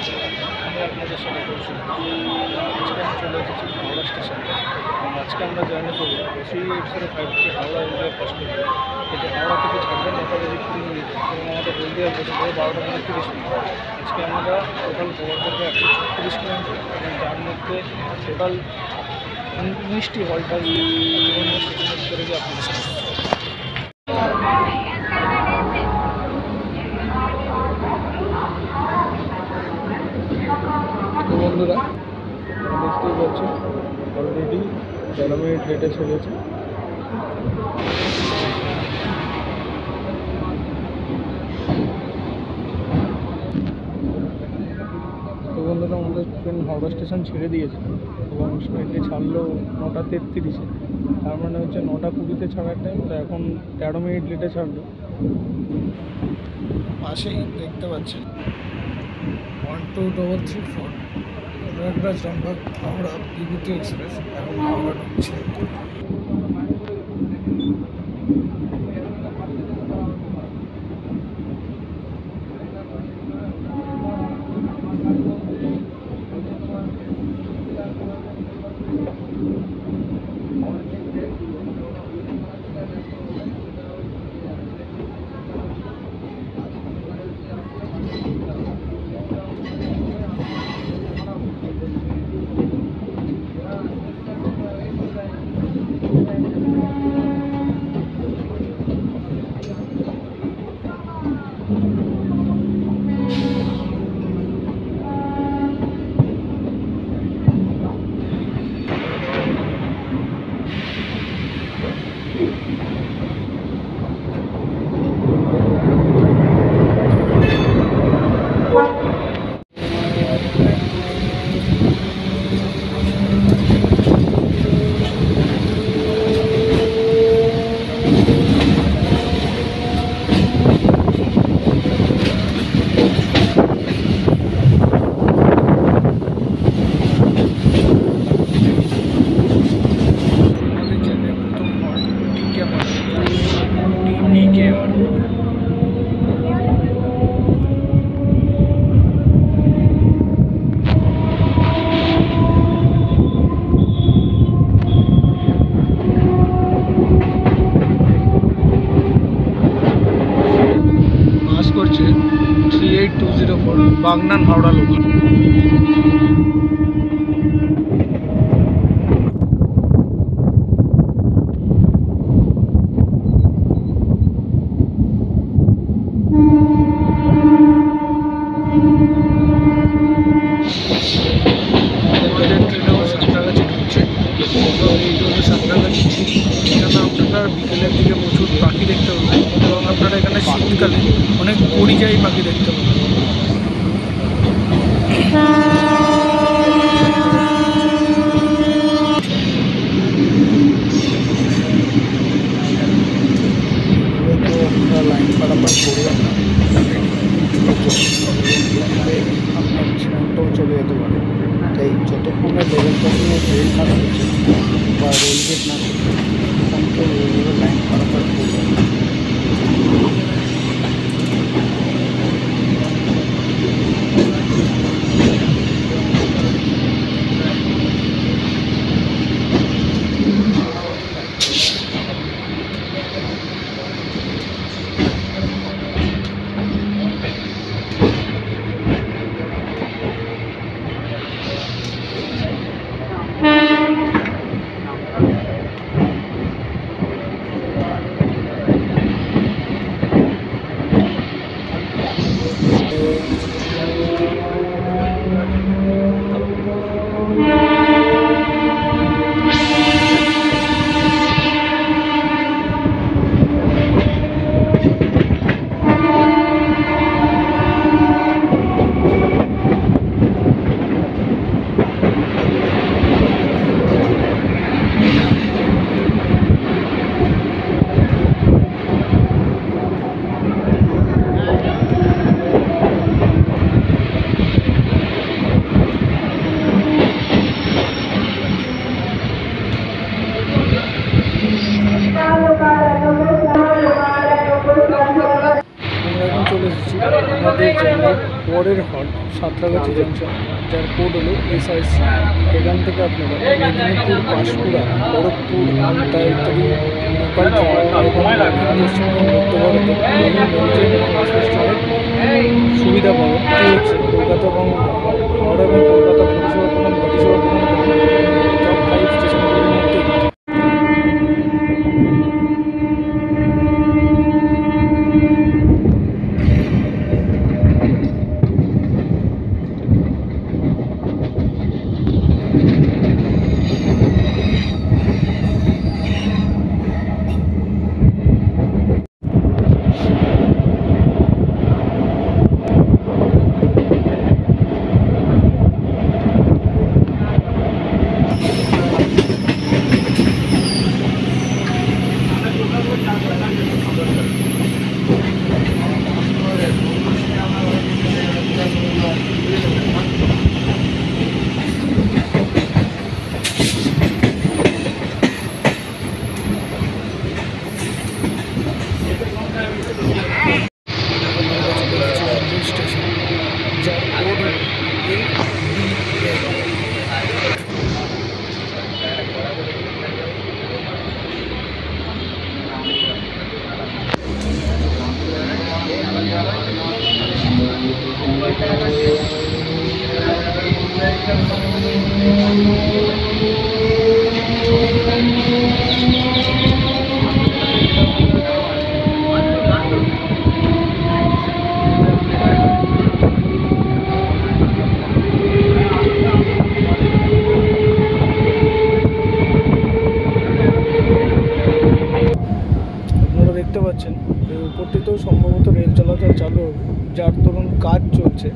আমি আপনাদের সাথে কৌশল আজকে আমি চলে এসেছি হাওড়া স্টেশনে। আজকে আমরা জার্নি করবো 3805 থেকে হাওড়া ইন্ডিয়া ফার্স্ট থেকে। এটি হাওড়া থেকে ছাড়বে 9টা বেজে 20 মিনিট এবং আমাদের হলদিয়া পৌঁছে যাবে 12টা বেজে 30 মিনিট। আজকে আমরা টোটাল কভার করবো 136 কিলোমিটার এবং যার মধ্যে টোটাল 19টি হল্ট আসবে এবং স্টেশনের ভিতরে গিয়ে আপনাদের সাথে। তো বন্ধুরা দেখতেই পাচ্ছেন অলরেডি 13 মিনিট লেটে চলেছে। তো বন্ধুরা আমাদের ট্রেন হাওড়া স্টেশন ছেড়ে দিয়েছে এবং ট্রেনটি ছাড়লো 9টা 33-এ, তার মানে হচ্ছে 9টা 20-তে ছাড়ার টাইম। তো এখন 13 মিনিট লেটে ছাড়লো। পাশেই দেখতে পাচ্ছেন 12334 প্রয়াগরাজ রামবাগ হাওড়া বিভূতি এক্সপ্রেস এখন হাওড়া ঢুকছে। করছে 38204 বাগনান হাওড়া লোকাল। বিকেলের দিকে প্রচুর পাখি দেখতে পাবেন এবং আপনারা এখানে শীতকালে অনেক পরিযায়ী পাখি দেখতে পাবেন। লাইন পারাপার করে আপনার জীবনটাও চলে যেতে পারে। তাই যতক্ষণ না লেভেল ক্রসিংয়ে ট্রেন না হচ্ছে বা রেলগেট না হচ্ছে তখন তো লাইন পারাপার করবে। সাঁতরাগাছি জাংশন, যার কোড হলো SIC। এখান থেকে আপনারা মেদিনীপুর, পাঁশকুড়া, খড়গপুর, আমতা ইত্যাদি লোকাল ট্রেন এবং দক্ষিণ পশ্চিম এবং মধ্য ভারতে বিভিন্ন মেল ট্রেন এবং এক্সপ্রেস ট্রেনের সুবিধা পাবেন। এটি হচ্ছে কলকাতা এবং হাওড়া এবং কলকাতা পরিষেবা প্রদান টপ 5 স্টেশনগুলির মধ্যে একটি। স্টেশন, যার কোড হলো ABL। আপনারা দেখতে পাচ্ছেন এই উপরটিতেও সম্ভবত রেল চলাচল চালু হবে, যার দরুন কাজ চলছে।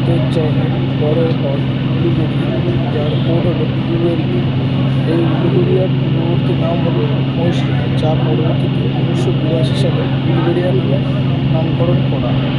আমাদের চরের পরের পর উলুবেড়িয়া, যার কোড হলো ULB। এই উলুবেড়িয়ার পূর্ববর্তী নাম হলো মহিষড়িয়া, যা পরবর্তীতে 1982 সালে উলুবেড়িয়া নামে নামকরণ করা হয়।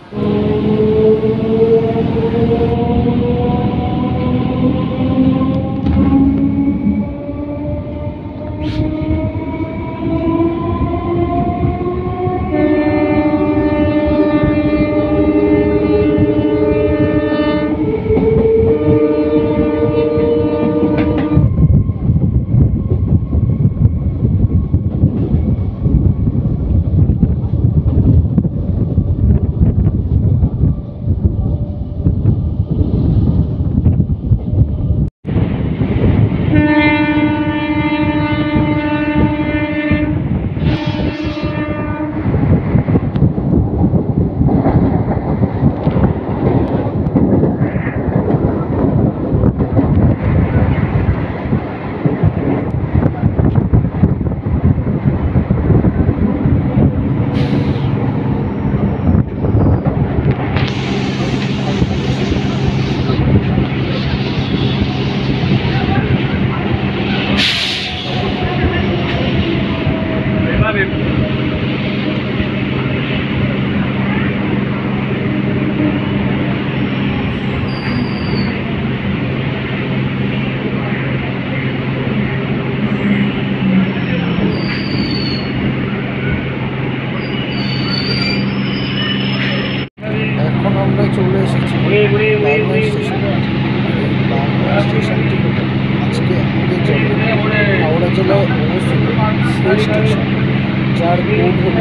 এখন আমরা চলে এসেছি বাগনান স্টেশনে। বাগনান স্টেশনটি হলো আজকে আমাদের জেলায় হাওড়া জেলায় অবস্থিত সেই স্টেশন, যার কোড হলো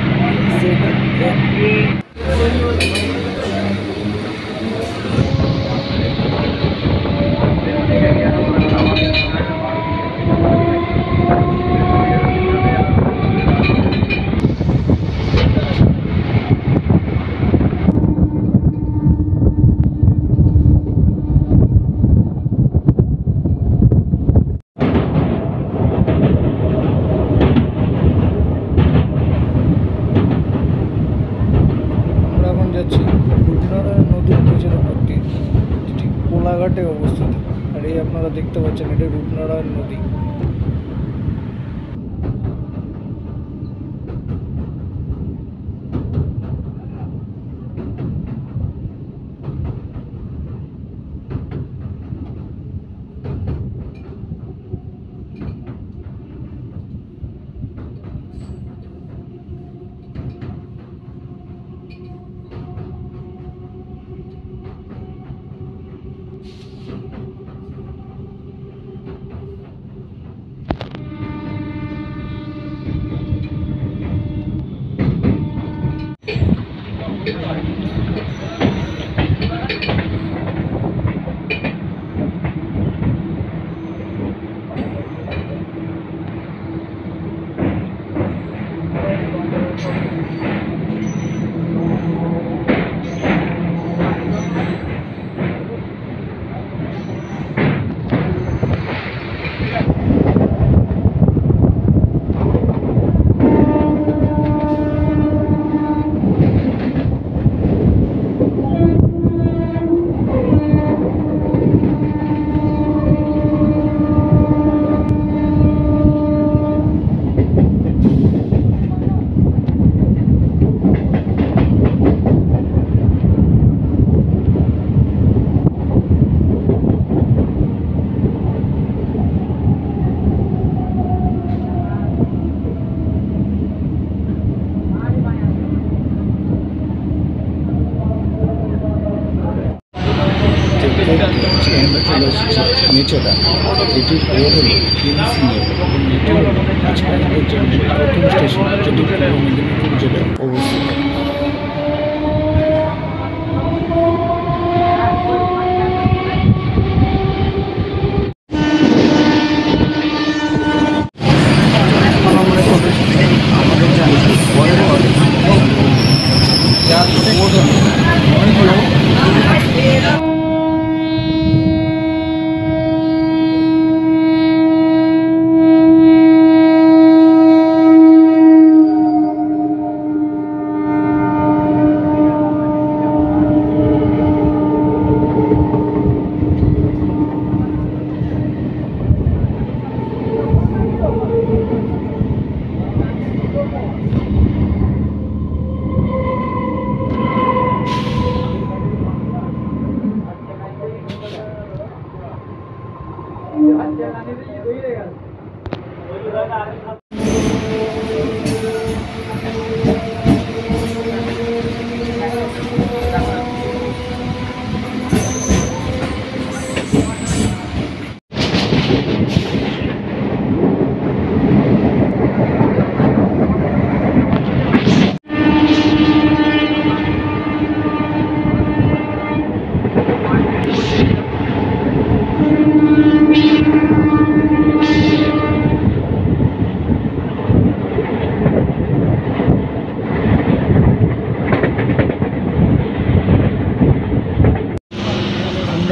ZN। আমরা এখন যাচ্ছি রূপনারায়ণ নদীর ব্রিজের উপর দিয়ে, যেটি কোলাঘাটে অবস্থিত। আর এই আপনারা দেখতে পাচ্ছেন, এটা রূপনারায়ণ নদী। আমরা চলে এসেছি নেচারা, যেটির কোড হল NCA, এবং এটি হল আজকে আমাদের জেলার প্রথম স্টেশন, যেটি পূর্ব মেদিনীপুর জেলায় অবস্থিত। আমাদের জেলার পরের পরে যার কোড হল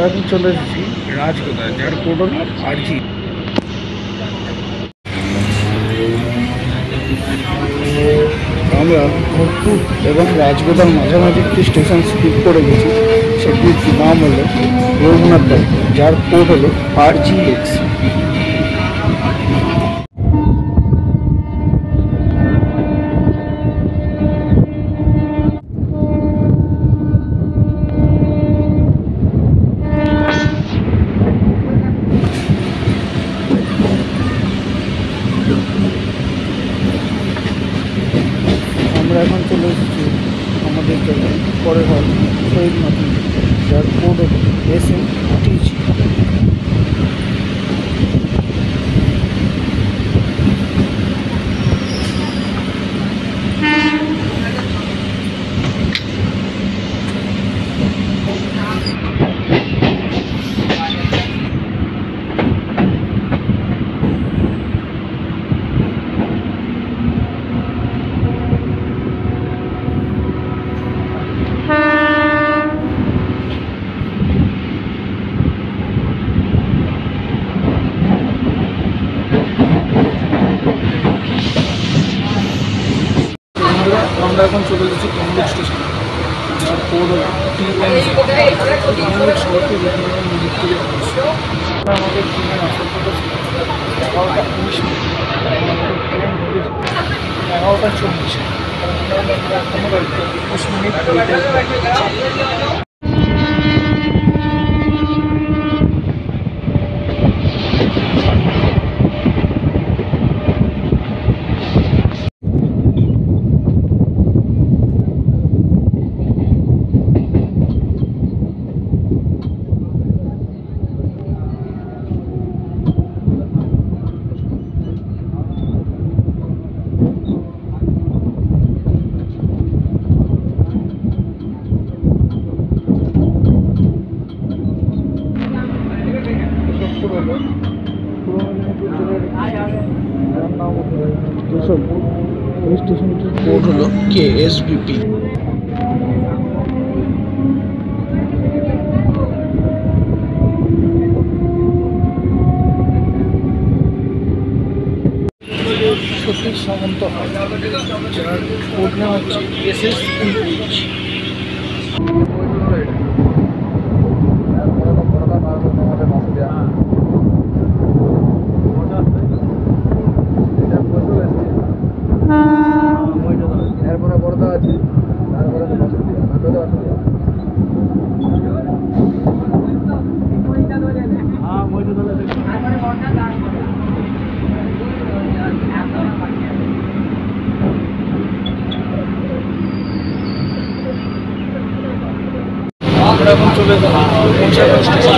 এখন চলে এসেছি রাজগোদা, যার কোড হলো RG। আমরা ভোগপুর এবং রাজগোদার মাঝামাঝি একটি স্টেশন স্কিপ করে গেছি, সেটির নাম হলো রঘুনাথ বাড়ি, যার কোড হলো RGX। আমরা এখন চলে এসেছি আমাদের জায়গায় পরের হল শহীদ মাতৃ, যার কোড হলো SMTG। আমরা এখন চলে এসেছি তমলুক স্টেশন, যার কোড হলো তমলুক শহরটি দিক থেকে আমাদের ট্রেনের আসল কথা ছিল 11:19, আমাদের ট্রেন ঢুকেছে 11:40। আমরা 20 মিনিট হলো পূর্ব মেদিনীপুর জেলার যার নাম হলো কেশবপুর। এই স্টেশনটির কোড হলো KSBP। সতীশ সামন্ত, যার কোড নাম হচ্ছে SSPH। এরপরে বড়দা আছে, তারপরে তো বসে দিয়া আমরা এখন চলে যাব বংশাগড় স্টেশন।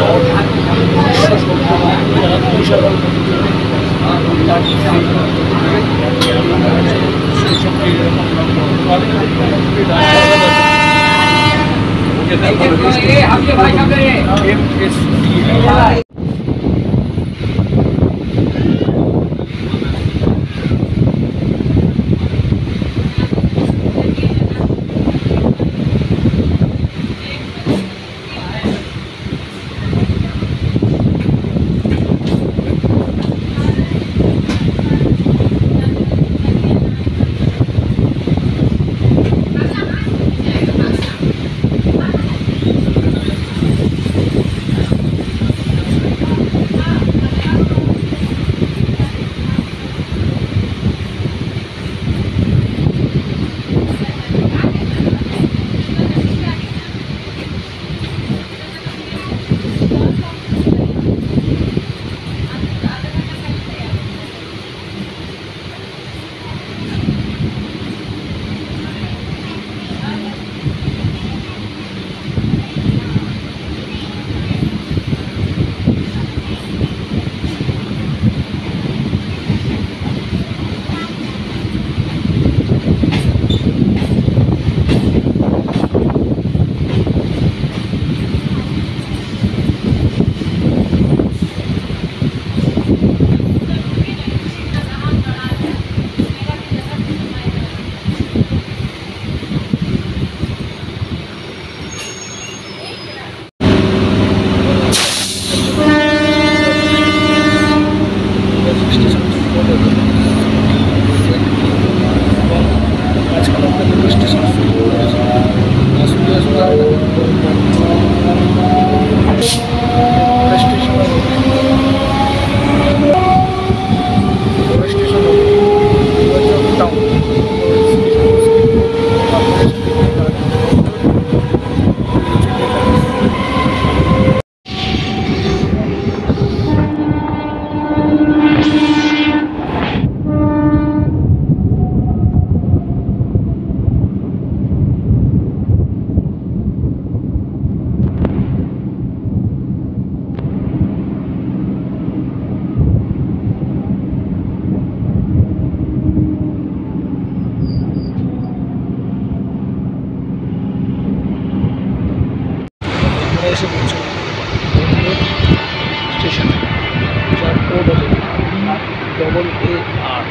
স্টেশন শুরু করেছে। আসতে আসতে আমরা পরের স্টেশন হলো যোগাযোগ টাউন। তো স্টেশন স্কিপ করবো আপনাদের সাথে গিয়ে গাড়ি আমরা এসে পৌঁছলাম স্টেশনে, যার কোড হলো AAR।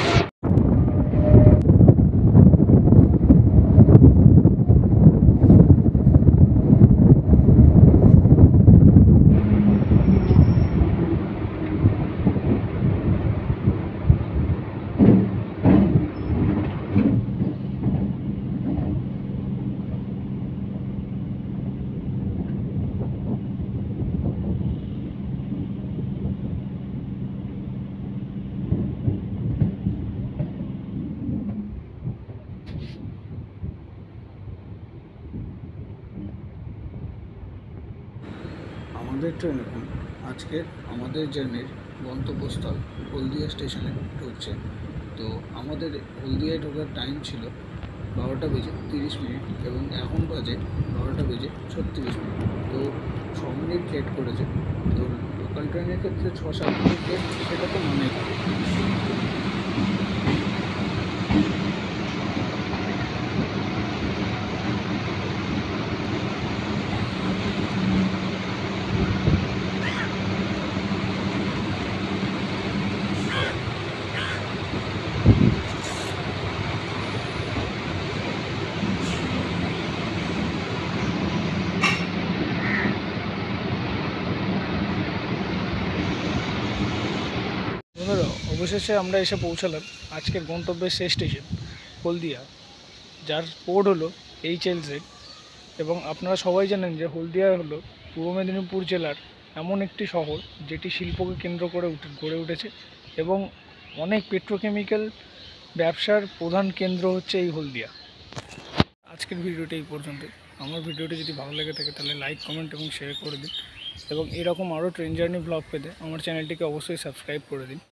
আমাদের ট্রেন এখন আজকের আমাদের জার্নির গন্তব্যস্থল হলদিয়া স্টেশনে ঢুকছে। তো আমাদের হলদিয়ায় ঢোকার টাইম ছিল 12:30 এবং এখন বাজে 12:36। তো 6 মিনিট লেট করেছে। তো লোকাল ট্রেনের ক্ষেত্রে 6-7 মিনিট লেট, সেটা তো মনে হয়। বন্ধুরা, অবশেষে আমরা এসে পৌঁছালাম আজকের গন্তব্যের শেষ স্টেশন হলদিয়া, যার কোড হলো HLZ। এবং আপনারা সবাই জানেন যে হলদিয়া হলো পূর্ব মেদিনীপুর জেলার এমন একটি শহর যেটি শিল্পকে কেন্দ্র করে গড়ে উঠেছে এবং অনেক পেট্রোকেমিক্যাল ব্যবসার প্রধান কেন্দ্র হচ্ছে এই হলদিয়া। আজকের ভিডিওটি এই পর্যন্ত। আমার ভিডিওটি যদি ভালো লেগে থাকে তাহলে লাইক, কমেন্ট এবং শেয়ার করে দিন। এবং এরকম আরও ট্রেন জার্নি ব্লগ পেতে আমার চ্যানেলটিকে অবশ্যই সাবস্ক্রাইব করে দিন।